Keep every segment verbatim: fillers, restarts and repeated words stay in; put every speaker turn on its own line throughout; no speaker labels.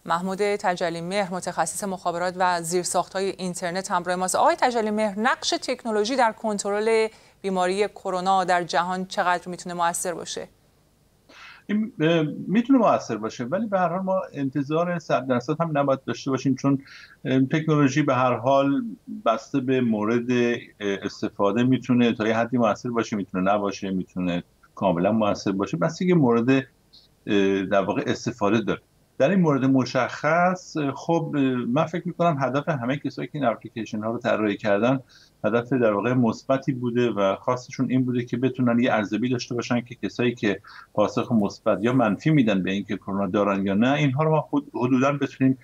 محمود تجلی مهر، متخصص مخابرات و زیرساخت‌های اینترنت همراه ماست. آقای تجلی مهر، نقش تکنولوژی در کنترل بیماری کرونا در جهان چقدر میتونه مؤثر باشه؟
این میتونه مؤثر باشه، ولی به هر حال ما انتظار صد درصد هم نباید داشته باشیم، چون تکنولوژی به هر حال بسته به مورد استفاده میتونه تا یه حدی مؤثر باشه، میتونه نباشه، میتونه کاملا مؤثر باشه، بستگی مورد در واقع استفاده داره. در این مورد مشخص خب من فکر میکنم هدف همه کسایی که این اپلیکیشن ها رو طراحی کردن هدف در واقع مثبتی بوده و خواستشون این بوده که بتونن یه ارزیابی داشته باشن که کسایی که پاسخ مثبت یا منفی میدن به اینکه کرونا دارن یا نه، اینها رو ما حدوداً بتونیم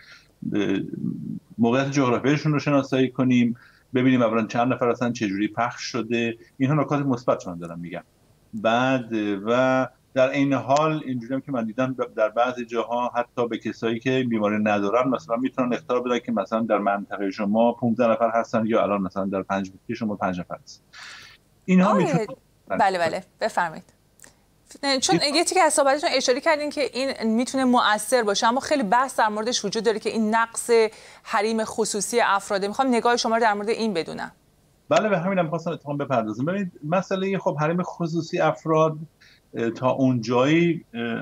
موقعیت جغرافیایشون رو شناسایی کنیم، ببینیم اولا چند نفر اصلا چه جوری پخش شده. اینها نکات مثبتشون دارن میگم. بعد و در این حال اینجوری هم که من دیدم در بعضی جاها حتی به کسایی که بیماری ندارن مثلا میتونن اختار بدن که مثلا در منطقه شما پانزده نفر هستن یا الان مثلا در پنج منطقه شما پنج نفر هستن. اینها میتونه
بله بله بفرمایید. چون یه تیکه از صحبتتون اشاره کردین که این میتونه مؤثر باشه، اما خیلی بحث در موردش وجود داره که این نقص حریم خصوصی افراده. میخوام نگاه شما رو در مورد این بدونم.
بله به همینم خواستم اتفاقا بپردازم. ببینید مسئله خب حریم خصوصی افراد تا اونجایی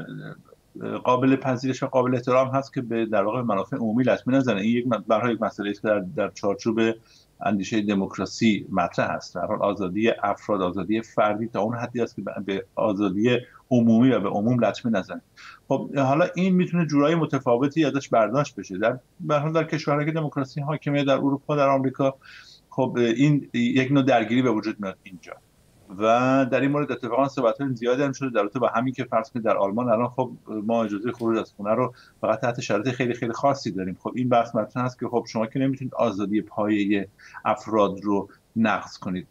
قابل پذیرش و قابل احترام هست که به در واقع منافع عمومی لطمه نزنه. این یک برای یک مسئله است که در در چارچوب اندیشه دموکراسی مطرح است. در حال آزادی افراد، آزادی فردی تا اون حدی است که به آزادی عمومی و به عموم لطمه نزنه. خب حالا این میتونه جورای متفاوتی ازش برداشت بشه. در به هر در کشورهای که دموکراسی حاکمه، در اروپا، در آمریکا، خب این یک نوع درگیری به وجود میاد اینجا و در این مورد اتفاقا صحبت‌های زیادی هم شده در رابطه با همین که فرض کنید در آلمان الان خب ما اجازه خروج از خونه رو فقط تحت شرایط خیلی خیلی خاصی داریم. خب این بحث مطرح است که خب شما که نمیتونید آزادی پایه افراد رو نقض کنید.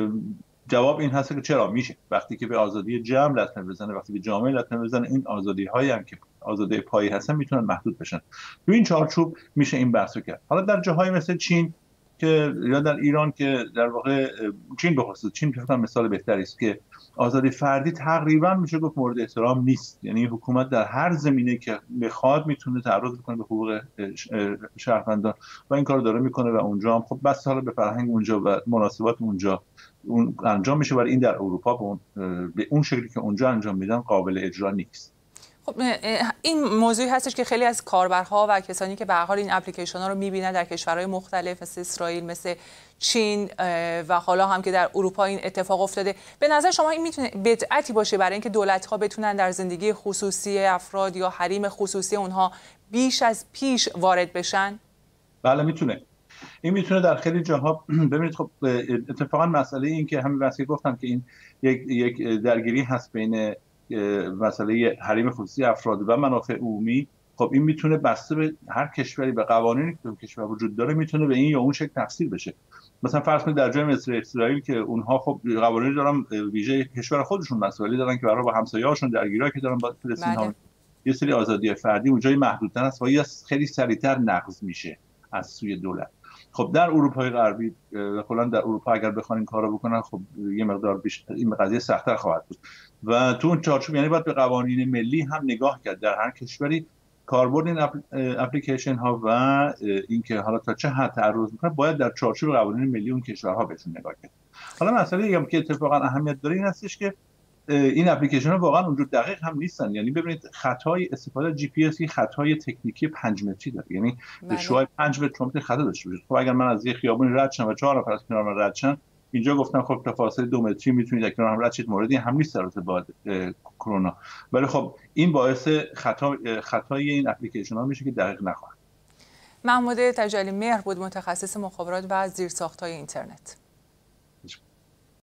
جواب این هست که چرا میشه، وقتی که به آزادی جمع لطمه بزنه، وقتی به جامعه لطمه بزنه، این آزادی‌هایی هم که آزادی پایه هستن میتونن محدود بشن. تو این چارچوب میشه این بحثو کرد. حالا در جاهای مثل چین که یا در ایران که در واقع چین به خصوص چین فکر کنم مثال بهتری است که آزادی فردی تقریبا میشه گفت مورد احترام نیست. یعنی حکومت در هر زمینه که بخواد میتونه تعرض بکنه به حقوق شهروندان و این کارو داره میکنه و اونجا هم خب بس حالا به فرهنگ اونجا و مناسبات اونجا اون انجام میشه، ولی این در اروپا به اون به اون شکلی که اونجا انجام میدن قابل اجرا نیست.
خب این موضوعی هستش که خیلی از کاربرها و کسانی که به هر حال این اپلیکیشن ها رو میبینن در کشورهای مختلف مثل اسرائیل، مثل چین و حالا هم که در اروپا این اتفاق افتاده، به نظر شما این میتونه بدعتی باشه برای اینکه دولت ها بتونن در زندگی خصوصی افراد یا حریم خصوصی اونها بیش از پیش وارد بشن؟
بله میتونه. این میتونه در خیلی جاها ببینید خب اتفاقا مسئله این که همین واسه گفتم که این یک یک درگیری هست بین مسئله حریم خصوصی افراد و منافع عمومی. خب این میتونه بسته به هر کشوری به قوانینی که کشور وجود داره میتونه به این یا اون شکل تفسیر بشه. مثلا فرض کنید در جای مثل اسرائیل که اونها خب قوانینی دارن ویژه کشور خودشون مسائلی دارن که برای با همسایه‌هاشون درگیری که دارن با فلسطین ها، یه سری آزادی فردی اونجای محدودتر است و یا خیلی سریعتر نقض میشه از سوی دولت. خب در اروپای غربی کلا در اروپا اگر بخوان این کارو بکنن خب یه مقدار بیشتر این قضیه سخت‌تر خواهد بود و تو اون چارچوب یعنی باید به قوانین ملی هم نگاه کرد در هر کشوری. کاربرد این اپلیکیشن ها و اینکه حالا تا چه حد تعرض میکنه باید در چارچوب قوانین ملی اون کشورها بهشون نگاه کرد. حالا مسئله هم که اتفاقا اهمیت داره این هستش که این اپلیکیشن ها واقعا اونجور دقیق هم نیستن. یعنی ببینید خطای استفاده از جی پی اس خطای تکنیکی پنج متری داره، یعنی شعاع پنج متر ممکنه خطا داشته باشه. خب اگر من از یه خیابون رد شم و چهار نفر از کنار من رد شن، اینجا گفتم خب تا فاصله دو متری میتونید از کنار هم رد شید، موردی هم نیست در رابطه با کرونا، ولی خب این باعث خطا خطای این اپلیکیشن ها میشه که دقیق نخواهد.
محمود تجلی مهر بود، متخصص مخابرات و زیرساخت‌های اینترنت.